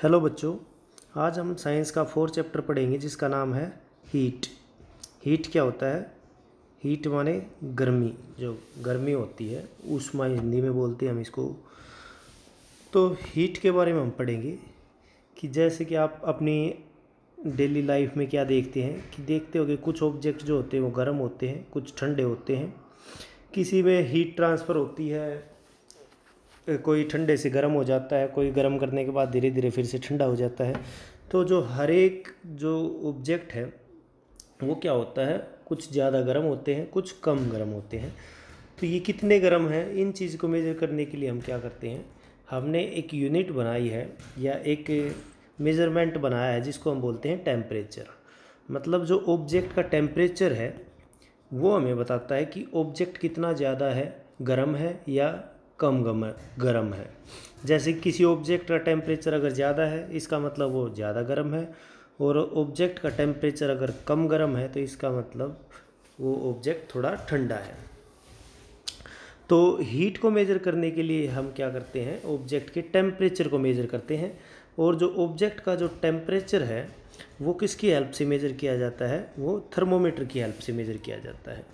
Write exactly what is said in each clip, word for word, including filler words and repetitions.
Hello बच्चों, आज हम साइंस का फोर्थ चैप्टर पढ़ेंगे जिसका नाम है हीट। हीट क्या होता है? हीट माने गर्मी, जो गर्मी होती है ऊष्मा हिंदी में बोलते हैं हम इसको। तो हीट के बारे में हम पढ़ेंगे कि जैसे कि आप अपनी डेली लाइफ में क्या देखते हैं कि देखते हो कि कुछ ऑब्जेक्ट जो होते हैं वो गर्म होते हैं, कुछ ठंडे होते हैं। किसी में हीट ट्रांसफ़र होती है, कोई ठंडे से गर्म हो जाता है, कोई गर्म करने के बाद धीरे धीरे फिर से ठंडा हो जाता है। तो जो हर एक जो ऑब्जेक्ट है वो क्या होता है, कुछ ज़्यादा गर्म होते हैं, कुछ कम गर्म होते हैं। तो ये कितने गर्म हैं, इन चीज़ को मेज़र करने के लिए हम क्या करते हैं, हमने एक यूनिट बनाई है या एक मेज़रमेंट बनाया है जिसको हम बोलते हैं टेम्परेचर। मतलब जो ऑब्जेक्ट का टेम्परेचर है वो हमें बताता है कि ऑब्जेक्ट कितना ज़्यादा है, गर्म है या कम गम गर्म है। जैसे किसी ऑब्जेक्ट का टेम्परेचर अगर ज़्यादा है इसका मतलब वो ज़्यादा गर्म है, और ऑब्जेक्ट का टेम्परेचर अगर कम गर्म है तो इसका मतलब वो ऑब्जेक्ट थोड़ा ठंडा है। तो हीट को मेज़र करने के लिए हम क्या करते हैं, ऑब्जेक्ट के टेम्परेचर को मेज़र करते हैं। और जो ऑब्जेक्ट का जो टेम्परेचर है वो किसकी हेल्प से मेज़र किया जाता है, वो थर्मोमीटर की हेल्प से मेज़र किया जाता है।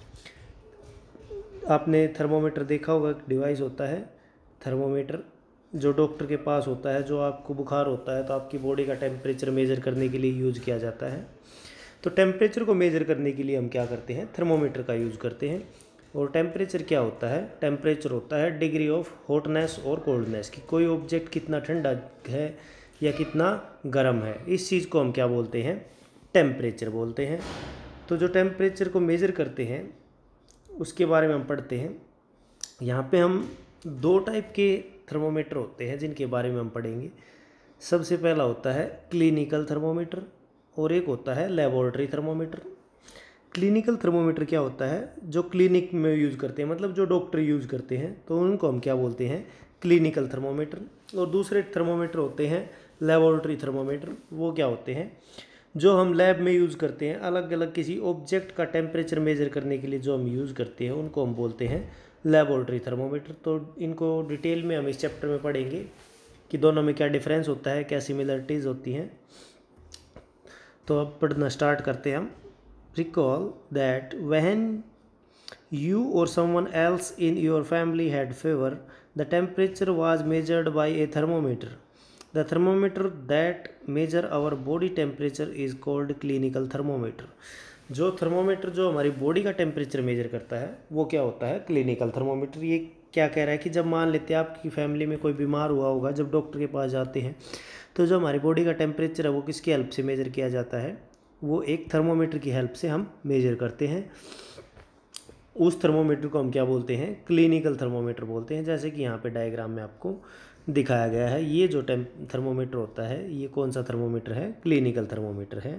आपने थर्मोमीटर देखा होगा, एक डिवाइस होता है थर्मोमीटर जो डॉक्टर के पास होता है। जो आपको बुखार होता है तो आपकी बॉडी का टेम्परेचर मेज़र करने के लिए यूज़ किया जाता है। तो टेम्परेचर को मेज़र करने के लिए हम क्या करते हैं, थर्मोमीटर का यूज़ करते हैं। और टेम्परेचर क्या होता है, टेम्परेचर होता है डिग्री ऑफ हॉटनेस और कोल्डनेस, कि कोई ऑब्जेक्ट कितना ठंडा है या कितना गर्म है। इस चीज़ को हम क्या बोलते हैं, टेम्परेचर बोलते हैं। तो जो टेम्परेचर को मेज़र करते हैं उसके बारे में हम पढ़ते हैं। यहाँ पे हम दो टाइप के थर्मोमीटर होते हैं जिनके बारे में हम पढ़ेंगे। सबसे पहला होता है क्लिनिकल थर्मोमीटर और एक होता है लेबोरेटरी थर्मोमीटर। क्लिनिकल थर्मोमीटर क्या होता है, जो क्लिनिक में यूज़ करते हैं, मतलब जो डॉक्टर यूज़ करते हैं, तो उनको हम क्या बोलते हैं, क्लिनिकल थर्मोमीटर। और दूसरे थर्मोमीटर होते हैं लेबोरेटरी थर्मोमीटर। वो क्या होते हैं, जो हम लैब में यूज़ करते हैं, अलग अलग किसी ऑब्जेक्ट का टेम्परेचर मेज़र करने के लिए जो हम यूज़ करते हैं उनको हम बोलते हैं लेबोरेटरी थर्मोमीटर। तो इनको डिटेल में हम इस चैप्टर में पढ़ेंगे कि दोनों में क्या डिफरेंस होता है, क्या सिमिलरिटीज़ होती हैं। तो अब पढ़ना स्टार्ट करते हैं हम। Recall that when you or someone else in your family had fever, the temperature was measured by a thermometer. The thermometer that measure our body temperature is called clinical thermometer. जो thermometer जो हमारी body का temperature measure करता है वो क्या होता है, क्लिनिकल थर्मोमीटर। ये क्या कह रहा है कि जब मान लेते हैं आपकी फैमिली में कोई बीमार हुआ होगा, जब डॉक्टर के पास जाते हैं तो जो हमारी बॉडी का टेम्परेचर है वो किसकी हेल्प से मेजर किया जाता है, वो एक थर्मोमीटर की हेल्प से हम मेजर करते हैं। उस थर्मोमीटर को हम क्या बोलते हैं, क्लिनिकल थर्मोमीटर बोलते हैं। जैसे कि यहाँ पे डायग्राम में आपको दिखाया गया है, ये जो टेम थर्मोमीटर होता है ये कौन सा थर्मोमीटर है, क्लिनिकल थर्मोमीटर है।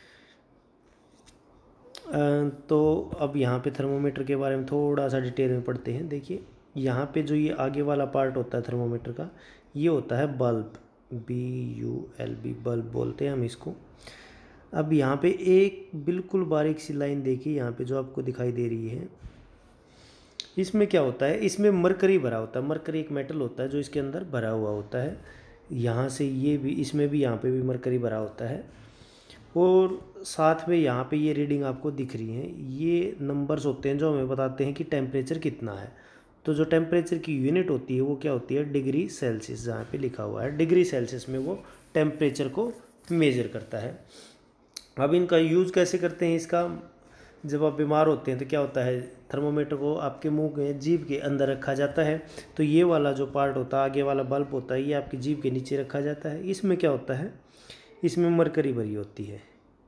तो अब यहाँ पे थर्मोमीटर के बारे में थोड़ा सा डिटेल में पढ़ते हैं। देखिए यहाँ पे जो ये आगे वाला पार्ट होता है थर्मोमीटर का, ये होता है bulb, B U L B, bulb बोलते हैं हम इसको। अब यहाँ पे एक बिल्कुल बारीक सी लाइन देखिए, यहाँ पे जो आपको दिखाई दे रही है, इसमें क्या होता है, इसमें मरकरी भरा होता है। मरकरी एक मेटल होता है जो इसके अंदर भरा हुआ होता है। यहाँ से ये भी, इसमें भी, यहाँ पे भी मरकरी भरा होता है। और साथ में यहाँ पे ये रीडिंग आपको दिख रही है, ये नंबर्स होते हैं जो हमें बताते हैं कि टेम्परेचर कितना है। तो जो टेम्परेचर की यूनिट होती है वो क्या होती है, डिग्री सेल्सियस। जहाँ पे लिखा हुआ है डिग्री सेल्सियस में वो टेम्परेचर को मेज़र करता है। अब इनका यूज़ कैसे करते हैं इसका, जब आप बीमार होते हैं तो क्या होता है, थर्मोमीटर को आपके मुंह के, जीभ के अंदर रखा जाता है। तो ये वाला जो पार्ट होता है, आगे वाला बल्ब होता है, ये आपकी जीभ के नीचे रखा जाता है। इसमें क्या होता है, इसमें मरकरी भरी होती है।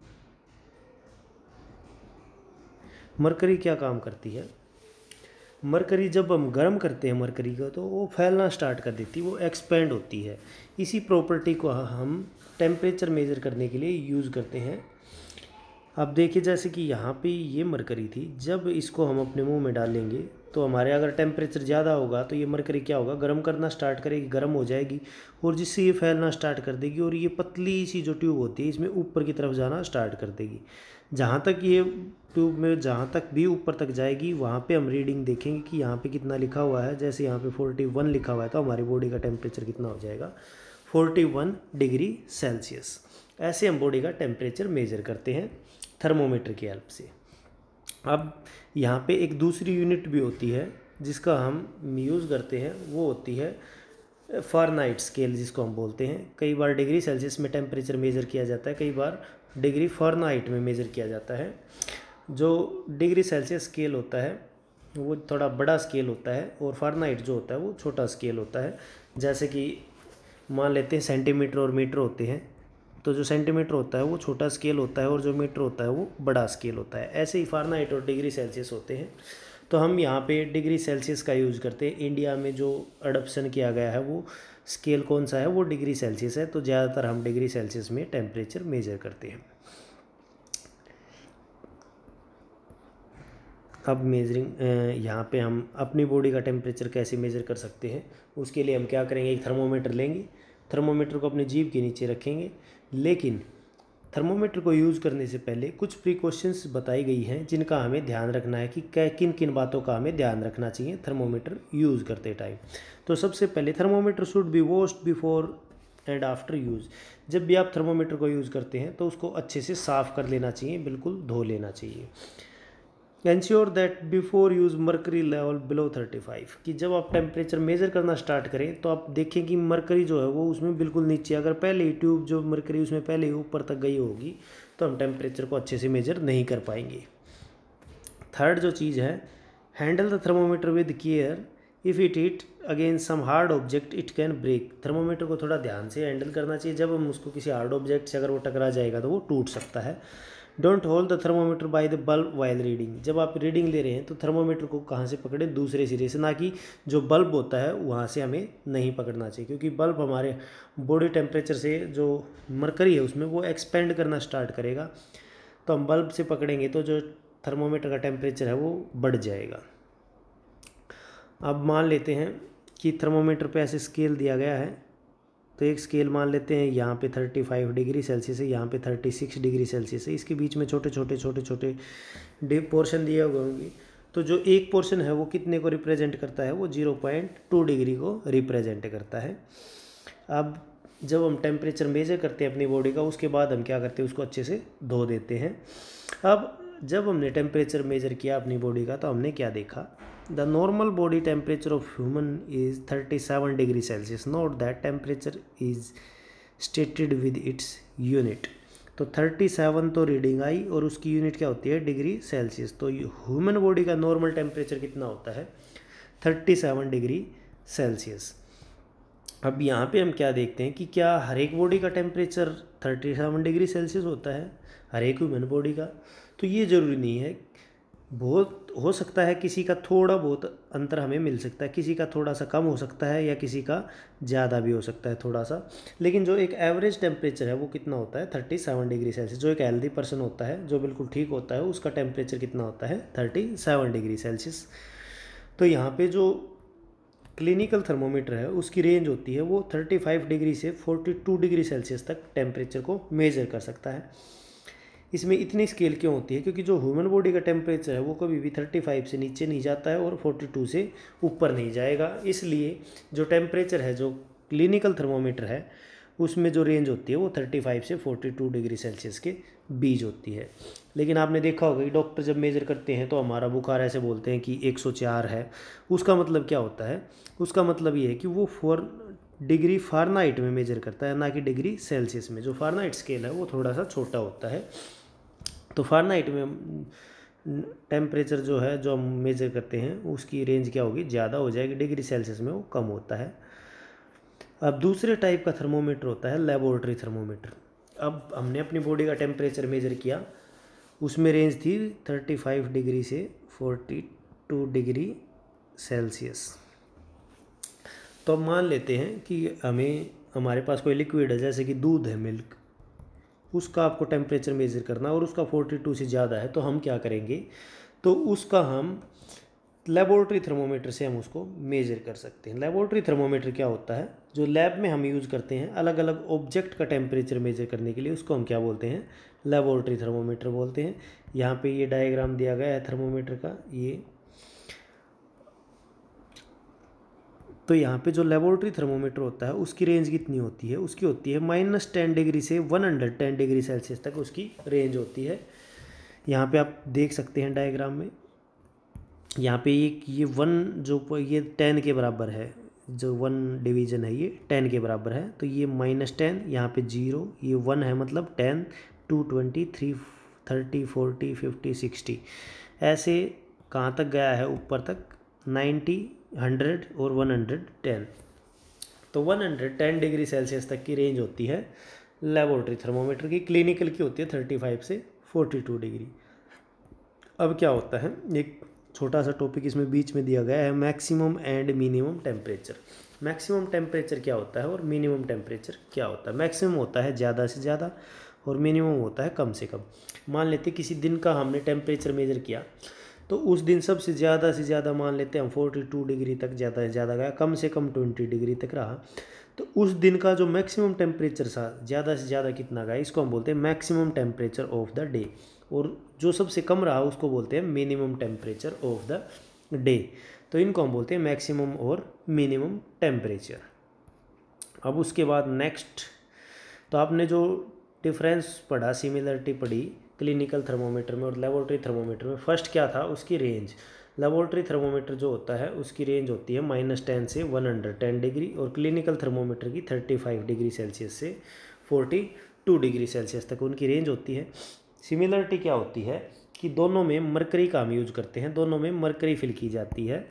मरकरी क्या काम करती है, मरकरी जब हम गर्म करते हैं मरकरी को तो वो फैलना स्टार्ट कर देती है, वो एक्सपेंड होती है। इसी प्रॉपर्टी को हम टेम्परेचर मेज़र करने के लिए यूज़ करते हैं। अब देखिए जैसे कि यहाँ पे ये मरकरी थी, जब इसको हम अपने मुंह में डालेंगे तो हमारे अगर टेम्परेचर ज़्यादा होगा तो ये मरकरी क्या होगा, गर्म करना स्टार्ट करेगी, गर्म हो जाएगी, और जिससे ये फैलना स्टार्ट कर देगी। और ये पतली सी जो ट्यूब होती है इसमें ऊपर की तरफ जाना स्टार्ट कर देगी। जहाँ तक ये ट्यूब में जहाँ तक भी ऊपर तक जाएगी वहाँ पे हम रीडिंग देखेंगे कि यहाँ पे कितना लिखा हुआ है। जैसे यहाँ पे फोर्टी वन लिखा हुआ है तो हमारी बॉडी का टेम्परेचर कितना हो जाएगा, फोर्टी वन डिग्री सेल्सियस। ऐसे हम बॉडी का टेम्परेचर मेजर करते हैं थर्मोमीटर की हेल्प से। अब यहाँ पे एक दूसरी यूनिट भी होती है जिसका हम यूज़ करते हैं, वो होती है फ़ारेनहाइट स्केल जिसको हम बोलते हैं। कई बार डिग्री सेल्सियस में टेम्परेचर मेज़र किया जाता है, कई बार डिग्री फ़ारेनहाइट में मेज़र किया जाता है। जो डिग्री सेल्सियस स्केल होता है वो थोड़ा बड़ा स्केल होता है और फ़ारेनहाइट जो होता है वो छोटा स्केल होता है। जैसे कि मान लेते हैं सेंटीमीटर और मीटर होते हैं, तो जो सेंटीमीटर होता है वो छोटा स्केल होता है और जो मीटर होता है वो बड़ा स्केल होता है। ऐसे ही फ़ारेनहाइट और डिग्री सेल्सियस होते हैं। तो हम यहाँ पे डिग्री सेल्सियस का यूज़ करते हैं। इंडिया में जो अडॉप्शन किया गया है वो स्केल कौन सा है, वो डिग्री सेल्सियस है। तो ज़्यादातर हम डिग्री सेल्सियस में टेम्परेचर मेजर करते हैं। अब मेजरिंग यहाँ पे हम अपनी बॉडी का टेम्परेचर कैसे मेज़र कर सकते हैं, उसके लिए हम क्या करेंगे, एक थर्मोमीटर लेंगे, थर्मोमीटर को अपनी जीभ के नीचे रखेंगे। लेकिन थर्मोमीटर को यूज़ करने से पहले कुछ प्रिकॉशंस बताई गई हैं जिनका हमें ध्यान रखना है कि कै किन किन बातों का हमें ध्यान रखना चाहिए थर्मोमीटर यूज़ करते टाइम। तो सबसे पहले thermometer should be washed before and after use. जब भी आप थर्मोमीटर को यूज़ करते हैं तो उसको अच्छे से साफ़ कर लेना चाहिए, बिल्कुल धो लेना चाहिए। Ensure that before use mercury level below thirty five, कि जब आप टेम्परेचर मेज़र करना स्टार्ट करें तो आप देखें कि मर्करी जो है वो उसमें बिल्कुल नीचे, अगर पहले ही ट्यूब जो मर्करी उसमें पहले ही ऊपर तक गई होगी तो हम टेम्परेचर को अच्छे से मेज़र नहीं कर पाएंगे। थर्ड जो चीज़ है, handle the thermometer with care, if it hit against some hard object it can break. Thermometer को थोड़ा ध्यान से हैंडल करना चाहिए। जब हम उसको किसी हार्ड ऑब्जेक्ट से अगर वो टकरा जाएगा तो वो टूट सकता है। Don't hold the thermometer by the bulb while reading. जब आप रीडिंग ले रहे हैं तो थर्मोमीटर को कहाँ से पकड़े, दूसरे सिरे से, ना कि जो बल्ब होता है वहाँ से हमें नहीं पकड़ना चाहिए, क्योंकि बल्ब हमारे बॉडी टेम्परेचर से जो मरकरी है उसमें वो एक्सपेंड करना स्टार्ट करेगा। तो हम बल्ब से पकड़ेंगे तो जो थर्मोमीटर का टेम्परेचर है वो बढ़ जाएगा। अब मान लेते हैं कि थर्मोमीटर पे ऐसे स्केल दिया गया है, तो एक स्केल मान लेते हैं यहाँ पे थर्टी फाइव डिग्री सेल्सियस है, यहाँ पे थर्टी सिक्स डिग्री सेल्सियस है। इसके बीच में छोटे छोटे छोटे छोटे पोर्शन दिए हुए होंगे। तो जो एक पोर्शन है वो कितने को रिप्रेजेंट करता है, वो ज़ीरो पॉइंट टू डिग्री को रिप्रेजेंट करता है। अब जब हम टेम्परेचर मेजर करते हैं अपनी बॉडी का, उसके बाद हम क्या करते हैं, उसको अच्छे से धो देते हैं। अब जब हमने टेम्परेचर मेजर किया अपनी बॉडी का तो हमने क्या देखा, the normal body temperature of human is thirty seven degree Celsius. Note that temperature is stated with its unit. तो थर्टी सेवन तो रीडिंग आई और उसकी यूनिट क्या होती है, डिग्री सेल्सियस। तो ह्यूमन बॉडी का नॉर्मल टेम्परेचर कितना होता है, थर्टी सेवन डिग्री सेल्सियस। अब यहाँ पे हम क्या देखते हैं कि क्या हर एक बॉडी का temperature thirty seven degree Celsius होता है, हर एक ह्यूमन बॉडी का? तो ये ज़रूरी नहीं है। बहुत हो सकता है किसी का थोड़ा बहुत अंतर हमें मिल सकता है, किसी का थोड़ा सा कम हो सकता है या किसी का ज़्यादा भी हो सकता है थोड़ा सा। लेकिन जो एक एवरेज टेम्परेचर है वो कितना होता है, थर्टी सेवन डिग्री सेल्सियस। जो एक हेल्दी पर्सन होता है, जो बिल्कुल ठीक होता है, उसका टेम्परेचर कितना होता है, थर्टी सेवन डिग्री सेल्सियस। तो यहाँ पे जो क्लिनिकल थर्मोमीटर है उसकी रेंज होती है वो थर्टी फाइव डिग्री से फोर्टी टू डिग्री सेल्सियस तक टेम्परेचर को मेज़र कर सकता है। इसमें इतनी स्केल क्यों होती है, क्योंकि जो ह्यूमन बॉडी का टेम्परेचर है वो कभी भी थर्टी फाइव से नीचे नहीं जाता है और फोर्टी टू से ऊपर नहीं जाएगा। इसलिए जो टेम्परेचर है, जो क्लिनिकल थर्मोमीटर है, उसमें जो रेंज होती है वो थर्टी फाइव से फोर्टी टू डिग्री सेल्सियस के बीच होती है। लेकिन आपने देखा होगा कि डॉक्टर जब मेज़र करते हैं तो हमारा बुखार ऐसे बोलते हैं कि एक सौ चार है। उसका मतलब क्या होता है, उसका मतलब ये है कि वो फोर डिग्री फ़ारेनहाइट में मेज़र करता है, ना कि डिग्री सेल्सियस में। जो फ़ारेनहाइट स्केल है वो थोड़ा सा छोटा होता है। तो फ़ारेनहाइट में टेम्परेचर जो है जो हम मेज़र करते हैं उसकी रेंज क्या होगी, ज़्यादा हो जाएगी। डिग्री सेल्सियस में वो कम होता है। अब दूसरे टाइप का थर्मोमीटर होता है लेबोरेटरी थर्मोमीटर। अब हमने अपनी बॉडी का टेम्परेचर मेज़र किया, उसमें रेंज थी थर्टी फाइव डिग्री से फोर्टी टू डिग्री सेल्सियस। तो अब मान लेते हैं कि हमें हमारे पास कोई लिक्विड है, जैसे कि दूध है, मिल्क, उसका आपको टेम्परेचर मेज़र करना और उसका फोर्टी टू से ज़्यादा है। तो हम क्या करेंगे, तो उसका हम लेबोरेटरी थर्मोमीटर से हम उसको मेज़र कर सकते हैं। लेबोरेटरी थर्मोमीटर क्या होता है, जो लैब में हम यूज़ करते हैं अलग अलग ऑब्जेक्ट का टेम्परेचर मेज़र करने के लिए, उसको हम क्या बोलते हैं, लेबोरेटरी थर्मोमीटर बोलते हैं। यहाँ पे ये डायग्राम दिया गया है थर्मोमीटर का। ये तो यहाँ पे जो लेबोरेटरी थर्मोमीटर होता है उसकी रेंज कितनी होती है, उसकी होती है माइनस टेन डिग्री से one hundred ten degree Celsius तक उसकी रेंज होती है। यहाँ पे आप देख सकते हैं डायग्राम में, यहाँ पे ये ये वन जो ये टेन के बराबर है, जो वन डिवीज़न है ये टेन के बराबर है, तो ये माइनस टेन, यहाँ पे जीरो, ये वन है मतलब ten, two twenty, three thirty, forty, fifty, sixty, ऐसे कहाँ तक गया है ऊपर तक, नाइन्टी, हंड्रेड और वन हंड्रेड टेन। तो one hundred ten degree Celsius तक की रेंज होती है लेबोरेटरी थर्मोमीटर की। क्लिनिकल की होती है थर्टी फाइव से फोर्टी टू डिग्री। अब क्या होता है, एक छोटा सा टॉपिक इसमें बीच में दिया गया है, maximum and minimum temperature. Maximum temperature क्या होता है और मिनिमम टेम्परेचर क्या होता है। मैक्सिमम होता है ज़्यादा से ज़्यादा और मिनिमम होता है कम से कम। मान लेते किसी दिन का हमने टेम्परेचर मेज़र किया, तो उस दिन सबसे ज़्यादा से ज़्यादा मान लेते हैं हम फोर्टी टू डिग्री तक ज़्यादा से ज़्यादा गया, कम से कम ट्वेंटी डिग्री तक रहा, तो उस दिन का जो मैक्सिमम टेम्परेचर था ज़्यादा से ज़्यादा कितना गया, इसको हम बोलते हैं maximum temperature of the day. और जो सबसे कम रहा उसको बोलते हैं minimum temperature of the day. तो इनको हम बोलते हैं मैक्सिमम और मिनिमम टेम्परेचर। अब उसके बाद नेक्स्ट, तो आपने जो डिफरेंस पढ़ा, सिमिलरिटी पढ़ी क्लिनिकल थर्मोमीटर में और लेबोरेटरी थर्मोमीटर में, फर्स्ट क्या था उसकी रेंज। लेबोरेटरी थर्मोमीटर जो होता है उसकी रेंज होती है माइनस टेन से वन हंड्रेड टेन डिग्री और क्लिनिकल थर्मोमीटर की थर्टी फाइव डिग्री सेल्सियस से फोर्टी टू डिग्री सेल्सियस तक उनकी रेंज होती है। सिमिलरिटी क्या होती है कि दोनों में मरकरी का हम यूज करते हैं, दोनों में मरकरी फिल की जाती है।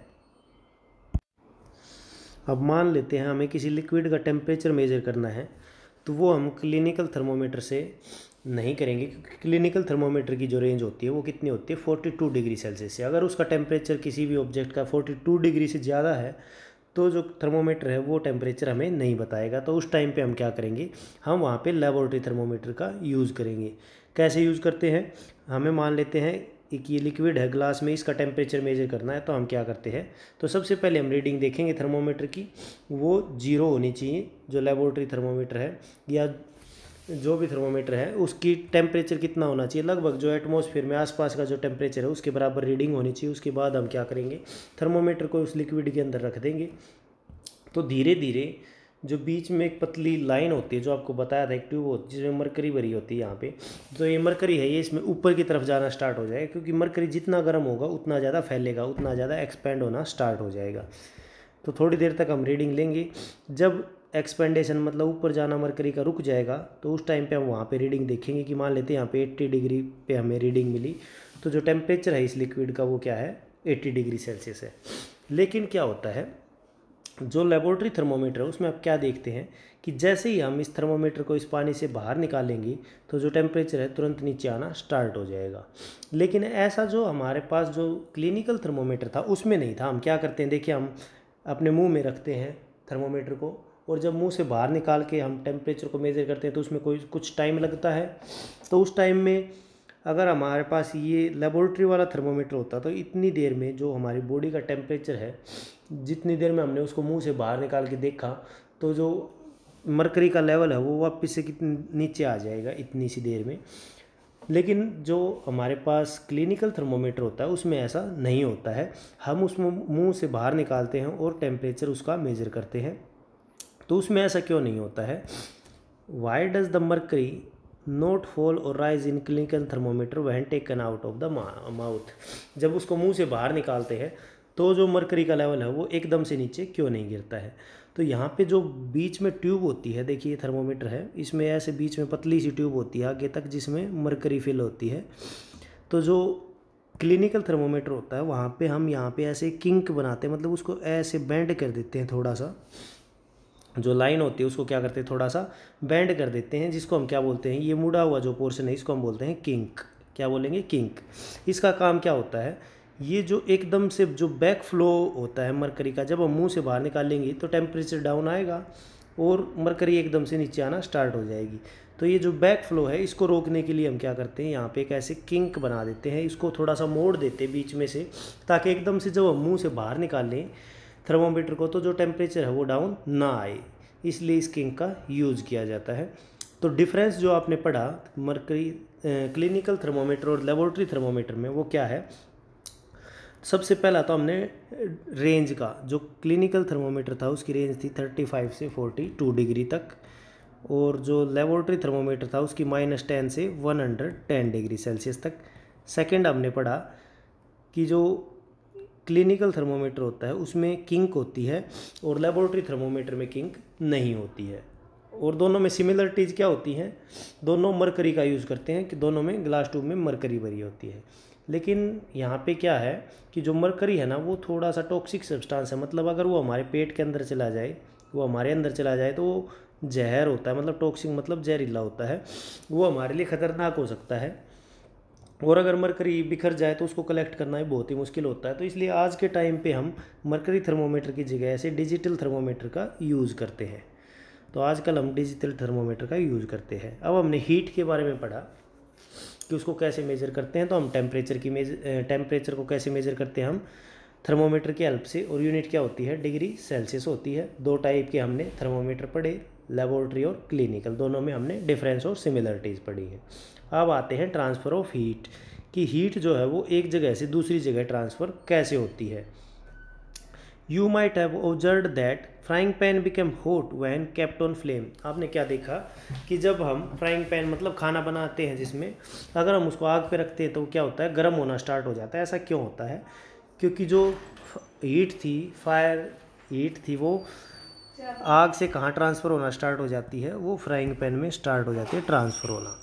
अब मान लेते हैं हमें किसी लिक्विड का टेम्परेचर मेजर करना है, तो वो हम क्लिनिकल थर्मोमीटर से नहीं करेंगे, क्योंकि क्लिनिकल थर्मोमीटर की जो रेंज होती है वो कितनी होती है फोर्टी टू डिग्री सेल्सियस से। अगर उसका टेम्परेचर किसी भी ऑब्जेक्ट का फोर्टी टू डिग्री से ज़्यादा है तो जो थर्मोमीटर है वो टेम्परेचर हमें नहीं बताएगा। तो उस टाइम पे हम क्या करेंगे, हम वहाँ पे लेबोरेटरी थर्मोमीटर का यूज़ करेंगे। कैसे यूज़ करते हैं, हमें मान लेते हैं एक ये लिक्विड है ग्लास में, इसका टेम्परेचर मेजर करना है, तो हम क्या करते हैं, तो सबसे पहले हम रीडिंग देखेंगे थर्मोमीटर की, वो जीरो होनी चाहिए जो लेबोरेटरी थर्मोमीटर है या जो भी थर्मोमीटर है उसकी टेम्परेचर कितना होना चाहिए, लगभग जो एटमॉस्फेयर में आसपास का जो टेम्परेचर है उसके बराबर रीडिंग होनी चाहिए। उसके बाद हम क्या करेंगे, थर्मोमीटर को उस लिक्विड के अंदर रख देंगे। तो धीरे धीरे जो बीच में एक पतली लाइन होती है, जो आपको बताया था एक ट्यूब होती है जिसमें मरकरी भरी होती है यहाँ पे, तो ये मरकरी है, ये इसमें ऊपर की तरफ जाना स्टार्ट हो जाएगा, क्योंकि मरकरी जितना गर्म होगा उतना ज़्यादा फैलेगा, उतना ज़्यादा एक्सपेंड होना स्टार्ट हो जाएगा। तो थोड़ी देर तक हम रीडिंग लेंगे, जब एक्सपेंडेशन मतलब ऊपर जाना मरकरी का रुक जाएगा तो उस टाइम पे हम वहाँ पे रीडिंग देखेंगे कि मान लेते हैं यहाँ पे अस्सी डिग्री पे हमें रीडिंग मिली, तो जो टेम्परेचर है इस लिक्विड का वो क्या है, अस्सी डिग्री सेल्सियस है। लेकिन क्या होता है, जो लेबोरेटरी थर्मोमीटर है उसमें आप क्या देखते हैं कि जैसे ही हम इस थर्मोमीटर को इस पानी से बाहर निकालेंगे तो जो टेम्परेचर है तुरंत नीचे आना स्टार्ट हो जाएगा। लेकिन ऐसा जो हमारे पास जो क्लिनिकल थर्मोमीटर था उसमें नहीं था। हम क्या करते हैं, देखिए हम अपने मुंह में रखते हैं थर्मोमीटर को, और जब मुंह से बाहर निकाल के हम टेम्परेचर को मेज़र करते हैं तो उसमें कोई कुछ टाइम लगता है। तो उस टाइम में अगर हमारे पास ये लेबोरेटरी वाला थर्मोमीटर होता तो इतनी देर में जो हमारी बॉडी का टेम्परेचर है, जितनी देर में हमने उसको मुंह से बाहर निकाल के देखा, तो जो मरकरी का लेवल है वो वापस से कितनी नीचे आ जाएगा इतनी सी देर में। लेकिन जो हमारे पास क्लिनिकल थर्मोमीटर होता है उसमें ऐसा नहीं होता है। हम उसमें मुंह से बाहर निकालते हैं और टेम्परेचर उसका मेज़र करते हैं। तो उसमें ऐसा क्यों नहीं होता है, why does the mercury not fall और rise in clinical thermometer when taken out of the mouth. जब उसको मुंह से बाहर निकालते हैं तो जो मरकरी का लेवल है वो एकदम से नीचे क्यों नहीं गिरता है। तो यहाँ पे जो बीच में ट्यूब होती है, देखिए थर्मोमीटर है, इसमें ऐसे बीच में पतली सी ट्यूब होती है आगे तक जिसमें मरकरी फिल होती है। तो जो क्लिनिकल थर्मोमीटर होता है वहाँ पे हम यहाँ पे ऐसे किंक बनाते हैं, मतलब उसको ऐसे बेंड कर देते हैं, थोड़ा सा जो लाइन होती है उसको क्या करते हैं, थोड़ा सा बेंड कर देते हैं, जिसको हम क्या बोलते हैं, ये मुड़ा हुआ जो पोर्शन है इसको हम बोलते हैं किंक। क्या बोलेंगे, किंक। इसका काम क्या होता है, ये जो एकदम से जो बैक फ्लो होता है मरकरी का, जब हम मुंह से बाहर निकालेंगे तो टेम्परेचर डाउन आएगा और मरकरी एकदम से नीचे आना स्टार्ट हो जाएगी। तो ये जो बैक फ्लो है इसको रोकने के लिए हम क्या करते हैं, यहाँ पे एक ऐसे किंक बना देते हैं, इसको थोड़ा सा मोड़ देते हैं बीच में से, ताकि एकदम से जब हम मुँह से बाहर निकालें थर्मोमीटर को तो जो टेम्परेचर है वो डाउन ना आए, इसलिए इस किंक का यूज़ किया जाता है। तो डिफरेंस जो आपने पढ़ा मरकरी क्लिनिकल थर्मोमीटर और लेबोरेटरी थर्मोमीटर में वो क्या है, सबसे पहला तो हमने रेंज का, जो क्लिनिकल थर्मोमीटर था उसकी रेंज थी थर्टी फाइव से फोर्टी टू डिग्री तक, और जो लेबोरेटरी थर्मोमीटर था उसकी माइनस टेन से one hundred ten degree Celsius तक। सेकंड हमने पढ़ा कि जो क्लिनिकल थर्मोमीटर होता है उसमें किंक होती है और लेबोरेटरी थर्मोमीटर में किंक नहीं होती है, और दोनों में सिमिलरिटीज़ क्या होती हैं, दोनों मरकरी का यूज़ करते हैं कि दोनों में ग्लास ट्यूब में मरकरी भरी होती है। लेकिन यहाँ पे क्या है कि जो मरकरी है ना वो थोड़ा सा टॉक्सिक सब्सटेंस है, मतलब अगर वो हमारे पेट के अंदर चला जाए, वो हमारे अंदर चला जाए तो वो जहर होता है, मतलब टॉक्सिक मतलब जहरीला होता है, वो हमारे लिए ख़तरनाक हो सकता है, और अगर मरकरी बिखर जाए तो उसको कलेक्ट करना ही बहुत ही मुश्किल होता है। तो इसलिए आज के टाइम पे हम मरकरी थर्मोमीटर की जगह ऐसे डिजिटल थर्मोमीटर का यूज़ करते हैं। तो आजकल हम डिजिटल थर्मोमीटर का यूज़ करते हैं। अब हमने हीट के बारे में पढ़ा कि उसको कैसे मेज़र करते हैं। तो हम टेम्परेचर की मेजर टेम्परेचर को कैसे मेज़र करते हैं, हम थर्मोमीटर की हेल्प से, और यूनिट क्या होती है, डिग्री सेल्सियस होती है। दो टाइप के हमने थर्मोमीटर पढ़े, लेबोरेटरी और क्लिनिकल, दोनों में हमने डिफरेंस और सिमिलरिटीज़ पढ़ी है। अब आते हैं ट्रांसफ़र ऑफ हीट, कि हीट जो है वो एक जगह से दूसरी जगह ट्रांसफ़र कैसे होती है। You might have observed that frying pan become hot when kept on flame. आपने क्या देखा कि जब हम फ्राइंग पैन मतलब खाना बनाते हैं जिसमें, अगर हम उसको आग पे रखते हैं तो क्या होता है, गर्म होना स्टार्ट हो जाता है। ऐसा क्यों होता है, क्योंकि जो हीट थी, फायर हीट थी, वो आग से कहाँ ट्रांसफ़र होना स्टार्ट हो जाती है, वो फ्राइंग पैन में स्टार्ट हो जाती है ट्रांसफ़र होना।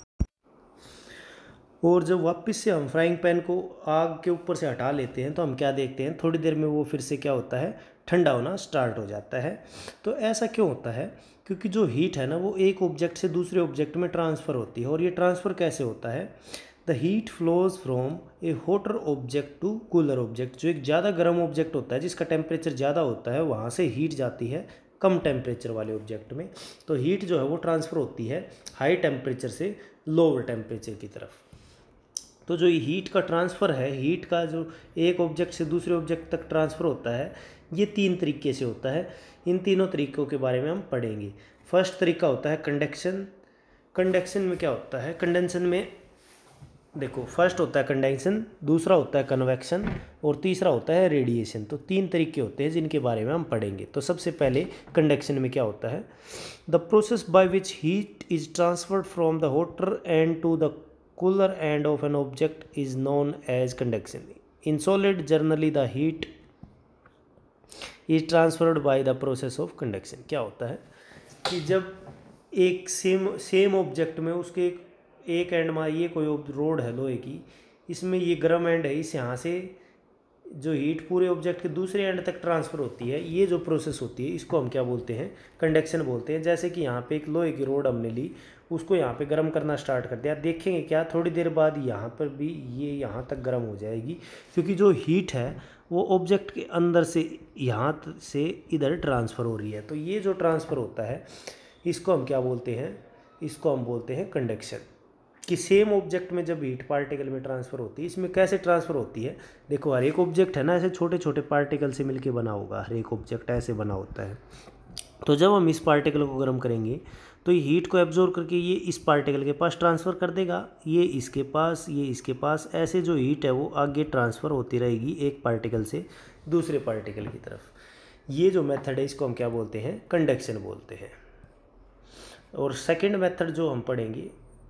और जब वापस से हम फ्राइंग पैन को आग के ऊपर से हटा लेते हैं तो हम क्या देखते हैं, थोड़ी देर में वो फिर से क्या होता है, ठंडा होना स्टार्ट हो जाता है। तो ऐसा क्यों होता है, क्योंकि जो हीट है ना वो एक ऑब्जेक्ट से दूसरे ऑब्जेक्ट में ट्रांसफ़र होती है। और ये ट्रांसफ़र कैसे होता है, the heat flows from a hotter object to cooler object. जो एक ज़्यादा गर्म ऑब्जेक्ट होता है जिसका टेम्परेचर ज़्यादा होता है, वहाँ से हीट जाती है कम टेम्परेचर वाले ऑब्जेक्ट में। तो हीट जो है वो ट्रांसफ़र होती है हाई टेम्परेचर से लोअर टेम्परेचर की तरफ। तो जो हीट का ट्रांसफ़र है, हीट का जो एक ऑब्जेक्ट से दूसरे ऑब्जेक्ट तक ट्रांसफ़र होता है, ये तीन तरीके से होता है। इन तीनों तरीक़ों के बारे में हम पढ़ेंगे। फर्स्ट तरीका होता है कंडक्शन। कंडक्शन में क्या होता है, कंडेंसन में देखो, फर्स्ट होता है कंडेंसन, दूसरा होता है कन्वेक्शन, और तीसरा होता है रेडिएशन। तो तीन तरीके होते हैं जिनके बारे में हम पढ़ेंगे। तो सबसे पहले कंडक्शन में क्या होता है, the process by which heat is transferred from the hotter end to the cooler end of an object is known as conduction. In solid, generally the heat is transferred by the process of conduction. क्या होता है कि जब एक same same object में उसके एक, एक एंड में ये कोई रोड है लोहे की, इसमें ये गर्म एंड है, इस यहाँ से जो हीट पूरे ऑब्जेक्ट के दूसरे एंड तक ट्रांसफ़र होती है, ये जो प्रोसेस होती है इसको हम क्या बोलते हैं, कंडक्शन बोलते हैं। जैसे कि यहाँ पे एक लोहे की रोड हमने ली, उसको यहाँ पे गर्म करना स्टार्ट कर दिया, देखेंगे क्या थोड़ी देर बाद यहाँ पर भी ये यहाँ तक गर्म हो जाएगी, क्योंकि जो हीट है वो ऑब्जेक्ट के अंदर से यहाँ से इधर ट्रांसफ़र हो रही है। तो ये जो ट्रांसफ़र होता है इसको हम क्या बोलते हैं, इसको हम बोलते हैं कंडक्शन। कि सेम ऑब्जेक्ट में जब हीट पार्टिकल में ट्रांसफ़र होती है, इसमें कैसे ट्रांसफ़र होती है, देखो हर एक ऑब्जेक्ट है ना ऐसे छोटे छोटे पार्टिकल से मिलके बना होगा, हर एक ऑब्जेक्ट ऐसे बना होता है। तो जब हम इस पार्टिकल को गर्म करेंगे तो ये हीट को एब्जॉर्ब करके ये इस पार्टिकल के पास ट्रांसफ़र कर देगा, ये इसके पास, ये इसके पास, ऐसे जो हीट है वो आगे ट्रांसफ़र होती रहेगी एक पार्टिकल से दूसरे पार्टिकल की तरफ। ये जो मेथड है इसको हम क्या बोलते हैं, कंडक्शन बोलते हैं। और सेकंड मेथड जो हम पढ़ेंगे,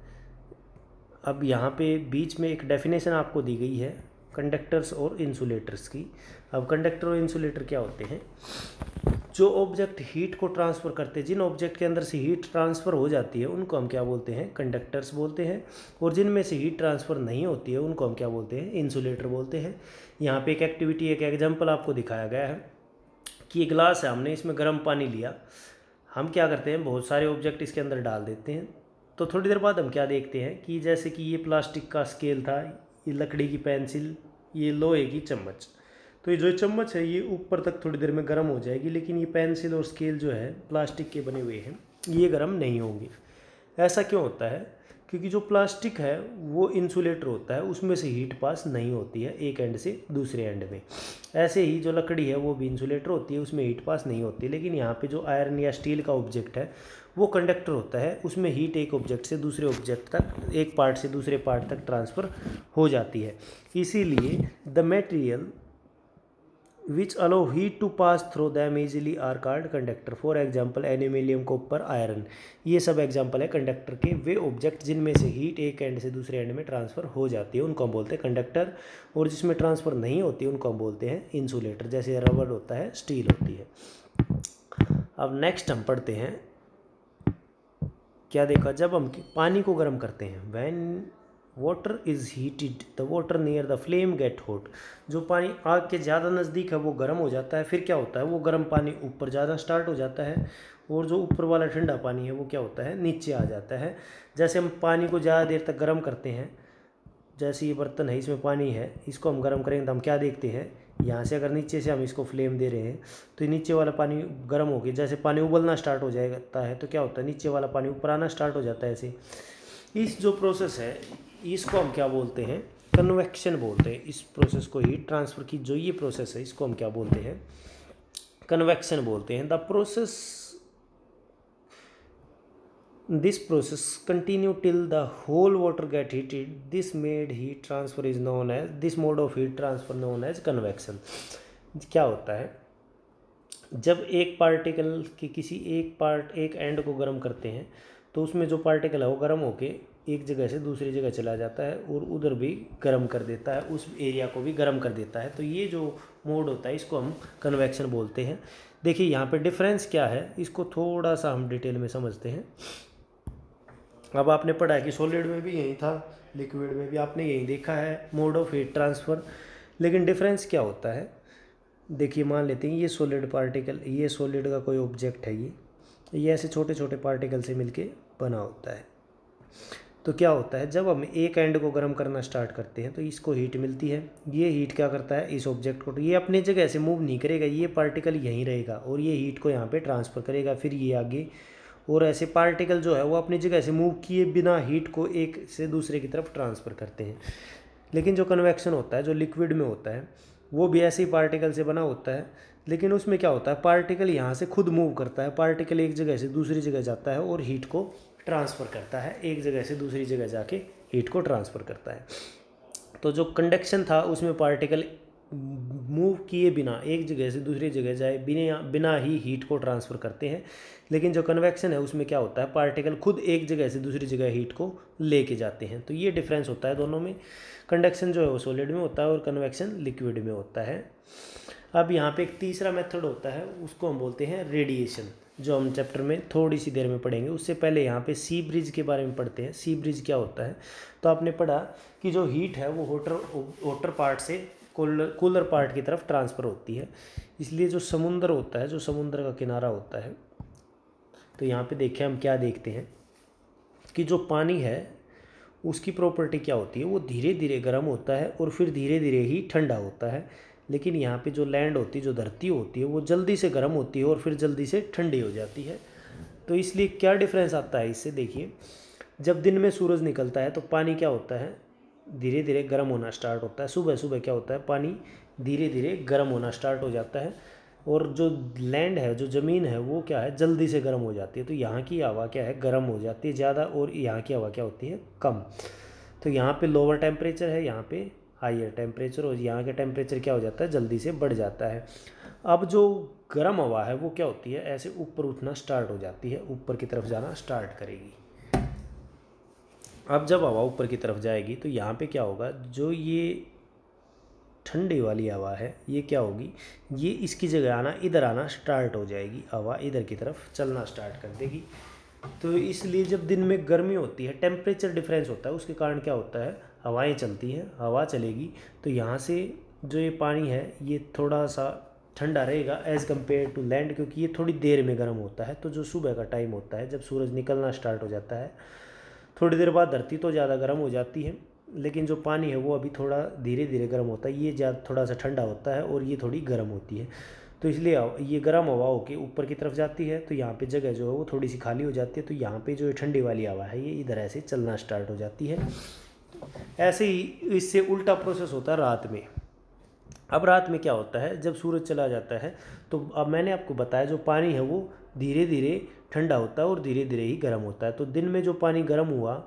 अब यहाँ पे बीच में एक डेफिनेशन आपको दी गई है कंडक्टर्स और इंसुलेटर्स की। अब कंडक्टर और इंसुलेटर क्या होते हैं, जो ऑब्जेक्ट हीट को ट्रांसफ़र करते हैं, जिन ऑब्जेक्ट के अंदर से हीट ट्रांसफ़र हो जाती है उनको हम क्या बोलते हैं, कंडक्टर्स बोलते हैं। और जिनमें से हीट ट्रांसफ़र नहीं होती है उनको हम क्या बोलते हैं, इंसुलेटर बोलते हैं। यहाँ पे एक एक्टिविटी, एक एग्जाम्पल आपको दिखाया गया है कि ये ग्लास है, हमने इसमें गर्म पानी लिया, हम क्या करते हैं बहुत सारे ऑब्जेक्ट इसके अंदर डाल देते हैं। तो थोड़ी देर बाद हम क्या देखते हैं कि जैसे कि ये प्लास्टिक का स्केल था, ये लकड़ी की पेंसिल, ये लोहे की चम्मच, तो ये जो चम्मच है ये ऊपर तक थोड़ी देर में गर्म हो जाएगी, लेकिन ये पेंसिल और स्केल जो है प्लास्टिक के बने हुए हैं ये गर्म नहीं होंगे। ऐसा क्यों होता है, क्योंकि जो प्लास्टिक है वो इंसुलेटर होता है, उसमें से हीट पास नहीं होती है एक एंड से दूसरे एंड में। ऐसे ही जो लकड़ी है वो भी इंसुलेटर होती है, उसमें हीट पास नहीं होती। लेकिन यहाँ पे जो आयरन या स्टील का ऑब्जेक्ट है वो कंडक्टर होता है, उसमें हीट एक ऑब्जेक्ट से दूसरे ऑब्जेक्ट तक, एक पार्ट से दूसरे पार्ट तक ट्रांसफ़र हो जाती है। इसीलिए the material which allow heat to pass through them easily are called conductor. For example aluminium, copper, iron, ये सब एग्जाम्पल है कंडक्टर के। वे ऑब्जेक्ट जिनमें से हीट एक एंड से दूसरे एंड में ट्रांसफ़र हो जाती है उनको हम बोलते हैं कंडक्टर, और जिसमें ट्रांसफ़र नहीं होती उनको हम बोलते हैं इंसुलेटर। जैसे रबर होता है, स्टील होती है। अब नेक्स्ट हम पढ़ते हैं, क्या देखा, जब हम पानी को गर्म करते हैं, when water is heated the water near the flame get hot. जो पानी आग के ज़्यादा नज़दीक है वो गर्म हो जाता है। फिर क्या होता है, वो गर्म पानी ऊपर ज़्यादा स्टार्ट हो जाता है, और जो ऊपर वाला ठंडा पानी है वो क्या होता है, नीचे आ जाता है। जैसे हम पानी को ज़्यादा देर तक गर्म करते हैं, जैसे ये बर्तन है, इसमें पानी है, इसको हम गर्म करेंगे तो हम क्या देखते हैं, यहाँ से अगर नीचे से हम इसको फ्लेम दे रहे हैं तो नीचे वाला पानी गर्म हो गया। जैसे पानी उबलना स्टार्ट हो जाता है तो क्या होता है, नीचे वाला पानी ऊपर आना स्टार्ट हो जाता है। ऐसे इस जो प्रोसेस है इसको हम क्या बोलते हैं, कन्वेक्शन बोलते हैं। इस प्रोसेस को, हीट ट्रांसफ़र की जो ये प्रोसेस है, इसको हम क्या बोलते हैं, कन्वेक्शन बोलते हैं। The process this process continue till the whole water get heated. This made heat transfer is known as this mode of heat transfer known as convection. क्या होता है, जब एक पार्टिकल की किसी एक पार्ट एक एंड को गर्म करते हैं तो उसमें जो पार्टिकल है वो गर्म होके एक जगह से दूसरी जगह चला जाता है और उधर भी गर्म कर देता है, उस एरिया को भी गर्म कर देता है। तो ये जो मोड होता है इसको हम कन्वेक्शन बोलते हैं। देखिए यहाँ पे डिफरेंस क्या है, इसको थोड़ा सा हम डिटेल में समझते हैं। अब आपने पढ़ा है कि सॉलिड में भी यही था, लिक्विड में भी आपने यही देखा है, मोड ऑफ हीट ट्रांसफ़र। लेकिन डिफरेंस क्या होता है, देखिए मान लेते हैं ये सॉलिड पार्टिकल, ये सॉलिड का कोई ऑब्जेक्ट है, ये ये ऐसे छोटे छोटे पार्टिकल से मिलके बना होता है। तो क्या होता है, जब हम एक एंड को गर्म करना स्टार्ट करते हैं तो इसको हीट मिलती है। ये हीट क्या करता है, इस ऑब्जेक्ट को, ये अपने जगह से मूव नहीं करेगा, ये पार्टिकल यहीं रहेगा और ये हीट को यहाँ पे ट्रांसफ़र करेगा। फिर ये आगे, और ऐसे पार्टिकल जो है वो अपनी जगह से मूव किए बिना हीट को एक से दूसरे की तरफ ट्रांसफ़र करते हैं। लेकिन जो कन्वेक्शन होता है, जो लिक्विड में होता है, वो भी ऐसे ही पार्टिकल से बना होता है। लेकिन उसमें क्या होता है, पार्टिकल यहाँ से खुद मूव करता है, पार्टिकल एक जगह से दूसरी जगह जाता है और हीट को ट्रांसफ़र करता है, एक जगह से दूसरी जगह जाके हीट को ट्रांसफ़र करता है। तो जो कंडक्शन था उसमें पार्टिकल मूव किए बिना एक जगह से दूसरी जगह जाए बिना बिना ही हीट को ट्रांसफ़र करते हैं। लेकिन जो कन्वेक्शन है उसमें क्या होता है, पार्टिकल खुद एक जगह से दूसरी जगह हीट को लेके जाते हैं। तो ये डिफरेंस होता है दोनों में। कंडक्शन जो है वो सॉलिड में होता है और कन्वेक्शन लिक्विड में होता है। अब यहाँ पे एक तीसरा मेथड होता है, उसको हम बोलते हैं रेडिएशन, जो हम चैप्टर में थोड़ी सी देर में पढ़ेंगे। उससे पहले यहाँ पे सी ब्रिज के बारे में पढ़ते हैं। सी ब्रिज क्या होता है, तो आपने पढ़ा कि जो हीट है वो होटर होटर पार्ट से कूलर कूलर पार्ट की तरफ ट्रांसफ़र होती है। इसलिए जो समुंदर होता है, जो समुंदर का किनारा होता है, तो यहाँ पे देखिए हम क्या देखते हैं कि जो पानी है उसकी प्रॉपर्टी क्या होती है, वो धीरे धीरे गर्म होता है और फिर धीरे धीरे ही ठंडा होता है। लेकिन यहाँ पे जो लैंड होती है, जो धरती होती है, वो जल्दी से गर्म होती है और फिर जल्दी से ठंडी हो जाती है। तो इसलिए क्या डिफरेंस आता है इससे, देखिए जब दिन में सूरज निकलता है तो पानी क्या होता है, धीरे धीरे गर्म होना स्टार्ट होता है। सुबह सुबह क्या होता है, पानी धीरे धीरे गर्म होना स्टार्ट हो जाता है और जो लैंड है, जो ज़मीन है, वो क्या है, जल्दी से गर्म हो जाती है। तो यहाँ की हवा क्या है, गर्म हो जाती है ज़्यादा और यहाँ की हवा क्या होती है, कम। तो यहाँ पे लोअर टेम्परेचर है, यहाँ पे हाइयर टेम्परेचर, और यहाँ का टेम्परेचर क्या हो जाता है, जल्दी से बढ़ जाता है। अब जो गर्म हवा है वो क्या होती है, ऐसे ऊपर उठना स्टार्ट हो जाती है, ऊपर की तरफ जाना स्टार्ट करेगी। अब जब हवा ऊपर की तरफ जाएगी तो यहाँ पे क्या होगा, जो ये ठंडी वाली हवा है ये क्या होगी, ये इसकी जगह आना, इधर आना स्टार्ट हो जाएगी, हवा इधर की तरफ चलना स्टार्ट कर देगी। तो इसलिए जब दिन में गर्मी होती है, टेम्परेचर डिफरेंस होता है, उसके कारण क्या होता है, हवाएं चलती हैं, हवा चलेगी तो यहाँ से जो ये पानी है ये थोड़ा सा ठंडा रहेगा एज़ कम्पेयर टू लैंड, क्योंकि ये थोड़ी देर में गर्म होता है। तो जो सुबह का टाइम होता है, जब सूरज निकलना स्टार्ट हो जाता है, थोड़ी देर बाद धरती तो ज़्यादा गर्म हो जाती है, लेकिन जो पानी है वो अभी थोड़ा धीरे धीरे गर्म होता है, ये ज़्यादा थोड़ा सा ठंडा होता है और ये थोड़ी गर्म होती है। तो इसलिए ये गर्म हवा होकर ऊपर की तरफ जाती है, तो यहाँ पे जगह जो है वो थोड़ी सी खाली हो जाती है। तो यहाँ पे जो ये ठंडी वाली हवा है ये इधर ऐसे चलना स्टार्ट हो जाती है। ऐसे ही इससे उल्टा प्रोसेस होता है रात में। अब रात में क्या होता है, जब सूरज चला जाता है तो अब मैंने आपको बताया जो पानी है वो धीरे धीरे ठंडा होता है और धीरे धीरे ही गर्म होता है। तो दिन में जो पानी गर्म हुआ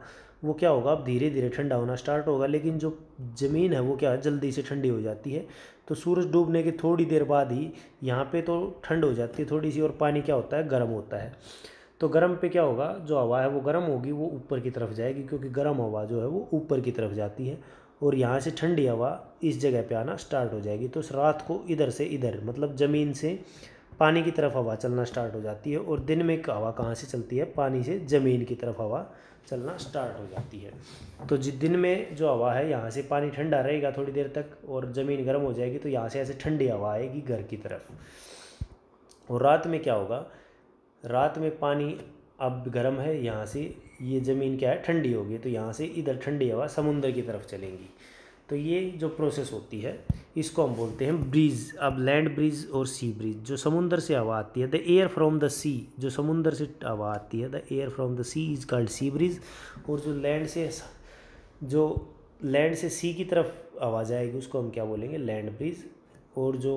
वो क्या होगा, अब धीरे धीरे ठंडा होना स्टार्ट होगा, लेकिन जो ज़मीन है वो क्या है, जल्दी से ठंडी हो जाती है। तो सूरज डूबने के थोड़ी देर बाद ही यहाँ पे तो ठंड हो जाती है थोड़ी सी, और पानी क्या होता है, गर्म होता है। तो गर्म पे क्या होगा, जो हवा है वो गर्म होगी, वो ऊपर की तरफ जाएगी, क्योंकि गर्म हवा जो है वो ऊपर की तरफ जाती है, और यहाँ से ठंडी हवा इस जगह पे आना स्टार्ट हो जाएगी। तो रात को इधर से इधर, मतलब ज़मीन से पानी की तरफ हवा चलना स्टार्ट हो जाती है, और दिन में हवा कहाँ से चलती है, पानी से ज़मीन की तरफ हवा चलना स्टार्ट हो जाती है। तो जिस दिन में जो हवा है, यहाँ से पानी ठंडा रहेगा थोड़ी देर तक, और ज़मीन गर्म हो जाएगी, तो यहाँ से ऐसे ठंडी हवा आएगी घर की तरफ। और रात में क्या होगा, रात में पानी अब गर्म है, यहाँ से ये ज़मीन क्या है, ठंडी होगी, तो यहाँ से इधर ठंडी हवा समुद्र की तरफ चलेंगी। तो ये जो प्रोसेस होती है इसको हम बोलते हैं ब्रीज। अब लैंड ब्रीज और सी ब्रीज, जो समुद्र से हवा आती है, the air from the sea, जो समुद्र से हवा आती है, the air from the sea is called sea breeze. और जो लैंड से जो लैंड से सी की तरफ हवा जाएगी उसको हम क्या बोलेंगे, लैंड ब्रीज। और जो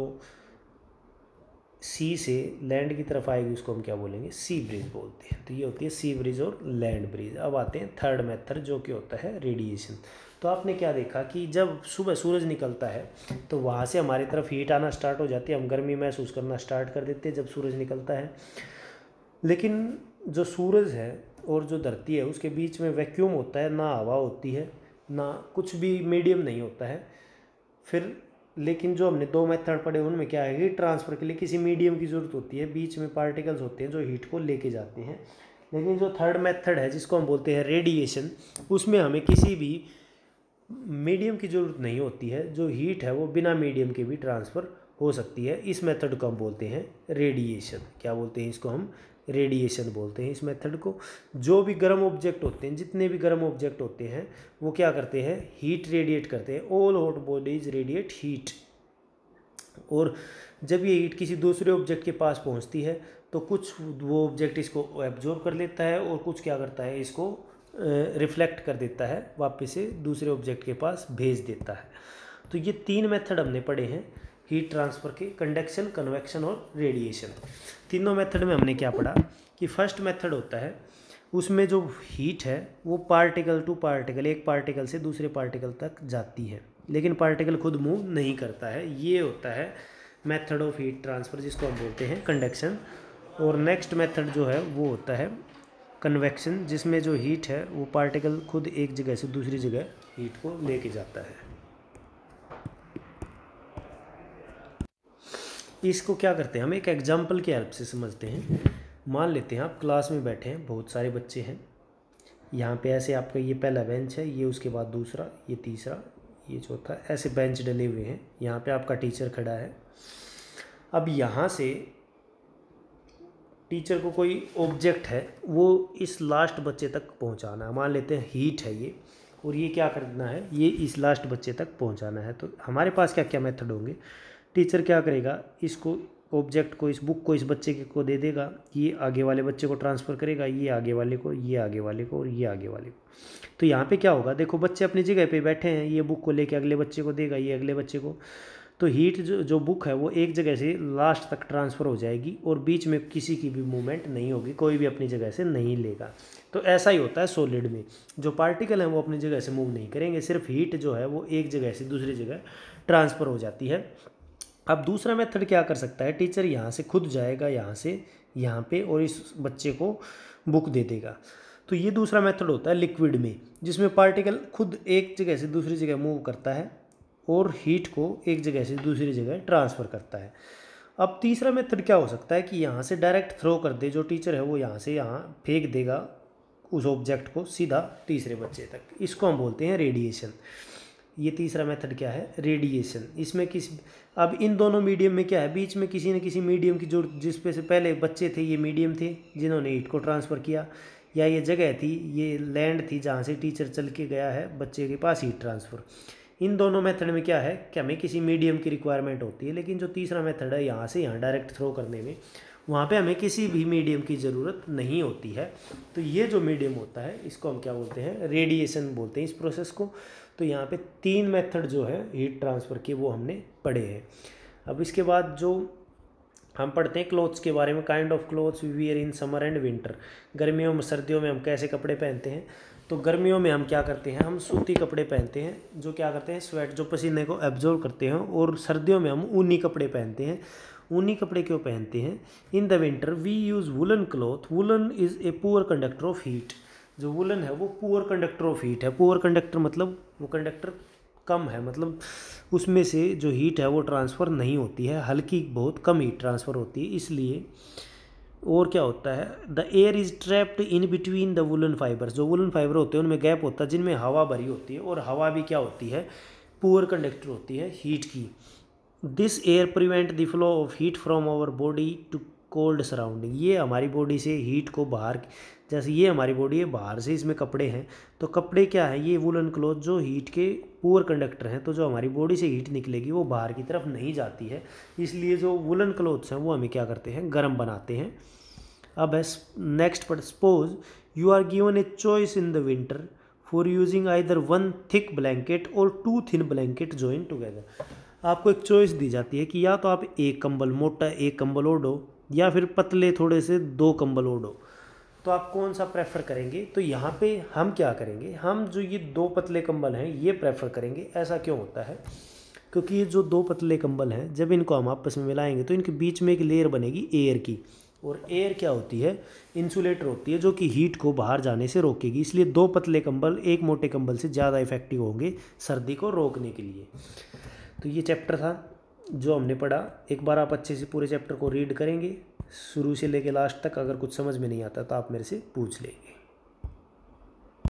सी से लैंड की तरफ आएगी उसको हम क्या बोलेंगे, सी ब्रीज बोलते हैं। तो ये होती है सी ब्रीज और लैंड ब्रीज। अब आते हैं थर्ड मेथड, जो कि होता है रेडिएशन। तो आपने क्या देखा कि जब सुबह सूरज निकलता है तो वहाँ से हमारी तरफ हीट आना स्टार्ट हो जाती है, हम गर्मी महसूस करना स्टार्ट कर देते हैं जब सूरज निकलता है। लेकिन जो सूरज है और जो धरती है उसके बीच में वैक्यूम होता है, ना हवा होती है, ना कुछ भी मीडियम नहीं होता है। फिर लेकिन जो हमने दो मेथड पढ़े उनमें क्या है, हीट ट्रांसफ़र के लिए किसी मीडियम की ज़रूरत होती है, बीच में पार्टिकल्स होते हैं जो हीट को लेके जाते हैं। लेकिन जो थर्ड मेथड है जिसको हम बोलते हैं रेडिएशन, उसमें हमें किसी भी मीडियम की ज़रूरत नहीं होती है, जो हीट है वो बिना मीडियम के भी ट्रांसफ़र हो सकती है। इस मेथड को हम बोलते हैं रेडिएशन। क्या बोलते हैं इसको, हम रेडिएशन बोलते हैं इस मेथड को। जो भी गर्म ऑब्जेक्ट होते हैं, जितने भी गर्म ऑब्जेक्ट होते हैं वो क्या करते हैं, हीट रेडिएट करते हैं। All hot bodies radiate heat. और जब ये हीट किसी दूसरे ऑब्जेक्ट के पास पहुंचती है तो कुछ वो ऑब्जेक्ट इसको एब्जॉर्ब कर लेता है, और कुछ क्या करता है, इसको रिफ्लेक्ट कर देता है, वापस से दूसरे ऑब्जेक्ट के पास भेज देता है। तो ये तीन मेथड हमने पढ़े हैं हीट ट्रांसफ़र के, कंडक्शन, कन्वेक्शन और रेडिएशन। तीनों मेथड में हमने क्या पढ़ा कि फर्स्ट मेथड होता है उसमें जो हीट है वो पार्टिकल टू पार्टिकल, एक पार्टिकल से दूसरे पार्टिकल तक जाती है, लेकिन पार्टिकल खुद मूव नहीं करता है। ये होता है मेथड ऑफ हीट ट्रांसफ़र, जिसको हम बोलते हैं कंडक्शन। और नेक्स्ट मेथड जो है वो होता है कन्वेक्शन, जिसमें जो हीट है वो पार्टिकल खुद एक जगह से दूसरी जगह हीट को लेके जाता है। इसको क्या करते हैं, हम एक एग्जाम्पल की हेल्प से समझते हैं। मान लेते हैं आप क्लास में बैठे हैं, बहुत सारे बच्चे हैं, यहाँ पे ऐसे आपका ये पहला बेंच है, ये उसके बाद दूसरा, ये तीसरा, ये चौथा, ऐसे बेंच डले हुए हैं। यहाँ पे आपका टीचर खड़ा है। अब यहाँ से टीचर को कोई ऑब्जेक्ट है वो इस लास्ट बच्चे तक पहुँचाना है। मान लेते हैं हीट है ये, और ये क्या करना है, ये इस लास्ट बच्चे तक पहुँचाना है। तो हमारे पास क्या क्या मेथड होंगे, टीचर क्या करेगा, इसको ऑब्जेक्ट को, इस बुक को इस बच्चे के को दे देगा, ये आगे वाले बच्चे को ट्रांसफ़र करेगा, ये आगे वाले को, ये आगे वाले को, और ये आगे वाले को। तो यहाँ पे क्या होगा, देखो बच्चे अपनी जगह पे बैठे हैं, ये बुक को लेके अगले बच्चे को देगा, ये अगले बच्चे को। तो हीट जो जो बुक है वो एक जगह से लास्ट तक ट्रांसफ़र हो जाएगी, और बीच में किसी की भी मूवमेंट नहीं होगी, कोई भी अपनी जगह से नहीं लेगा। तो ऐसा ही होता है सॉलिड में, जो पार्टिकल हैं वो अपनी जगह से मूव नहीं करेंगे, सिर्फ हीट जो है वो एक जगह से दूसरी जगह ट्रांसफ़र हो जाती है। अब दूसरा मेथड क्या कर सकता है, टीचर यहाँ से खुद जाएगा, यहाँ से यहाँ पे, और इस बच्चे को बुक दे देगा। तो ये दूसरा मेथड होता है लिक्विड में, जिसमें पार्टिकल खुद एक जगह से दूसरी जगह मूव करता है और हीट को एक जगह से दूसरी जगह ट्रांसफ़र करता है। अब तीसरा मेथड क्या हो सकता है कि यहाँ से डायरेक्ट थ्रो कर दे, जो टीचर है वो यहाँ से यहाँ फेंक देगा उस ऑब्जेक्ट को सीधा तीसरे बच्चे तक। इसको हम बोलते हैं रेडिएशन। ये तीसरा मेथड क्या है, रेडिएशन। इसमें किस अब इन दोनों मीडियम में क्या है, बीच में किसी न किसी मीडियम की जो जिस पे से पहले बच्चे थे, ये मीडियम थे जिन्होंने हीट को ट्रांसफ़र किया, या ये जगह थी, ये लैंड थी जहाँ से टीचर चल के गया है बच्चे के पास हीट ट्रांसफ़र। इन दोनों मेथड में क्या है कि हमें किसी मीडियम की रिक्वायरमेंट होती है, लेकिन जो तीसरा मेथड है यहाँ से यहाँ डायरेक्ट थ्रो करने में, वहाँ पे हमें किसी भी मीडियम की ज़रूरत नहीं होती है। तो ये जो मीडियम होता है इसको हम क्या बोलते हैं, रेडिएशन बोलते हैं इस प्रोसेस को। तो यहाँ पे तीन मेथड जो है हीट ट्रांसफ़र के वो हमने पढ़े हैं। अब इसके बाद जो हम पढ़ते हैं क्लोथ्स के बारे में, kind of clothes we wear in summer and winter. गर्मियों में सर्दियों में हम कैसे कपड़े पहनते हैं। तो गर्मियों में हम क्या करते हैं, हम सूती कपड़े पहनते हैं जो क्या करते हैं, स्वेट, जो पसीने को एब्जॉर्व करते हैं। और सर्दियों में हम ऊनी कपड़े पहनते हैं। ऊनी कपड़े क्यों पहनते हैं? In the winter we use woollen cloth. Woollen is a poor conductor of heat. जो वुलन है वो पुअर कंडक्टर ऑफ हीट है। पुअर कंडक्टर मतलब वो कंडक्टर कम है, मतलब उसमें से जो हीट है वो ट्रांसफ़र नहीं होती है, हल्की बहुत कम हीट ट्रांसफ़र होती है, इसलिए। और क्या होता है, the air is trapped in between the woollen fibres. जो वुलन फाइबर होते हैं उनमें गैप होता है जिनमें हवा भरी होती है, और हवा भी क्या होती है, पुअर कंडक्टर होती है हीट की। This air prevent the flow of heat from our body to cold surrounding. ये हमारी बॉडी से हीट को बाहर, जैसे ये हमारी बॉडी है, बाहर से इसमें कपड़े हैं, तो कपड़े क्या है, ये वुलन क्लॉथ जो हीट के पुअर कंडक्टर हैं। तो जो हमारी बॉडी से हीट निकलेगी वो बाहर की तरफ नहीं जाती है, इसलिए जो वुलन क्लॉथ्स हैं वो हमें क्या करते हैं, गर्म बनाते हैं। अब है नेक्स्ट पर, suppose you are given a choice in the winter for using either one thick blanket और two thin blanket join together. आपको एक चॉइस दी जाती है कि या तो आप एक कंबल मोटा एक कंबल ओढ़ो, या फिर पतले थोड़े से दो कंबल ओढ़ो। तो आप कौन सा प्रेफर करेंगे? तो यहाँ पे हम क्या करेंगे, हम जो ये दो पतले कंबल हैं ये प्रेफर करेंगे। ऐसा क्यों होता है? क्योंकि ये जो दो पतले कंबल हैं, जब इनको हम आपस में मिलाएंगे तो इनके बीच में एक लेयर बनेगी एयर की, और एयर क्या होती है, इंसुलेटर होती है, जो कि हीट को बाहर जाने से रोकेगी। इसलिए दो पतले कंबल एक मोटे कंबल से ज़्यादा इफेक्टिव होंगे सर्दी को रोकने के लिए। तो ये चैप्टर था जो हमने पढ़ा। एक बार आप अच्छे से पूरे चैप्टर को रीड करेंगे शुरू से लेके लास्ट तक। अगर कुछ समझ में नहीं आता तो आप मेरे से पूछ लेंगे।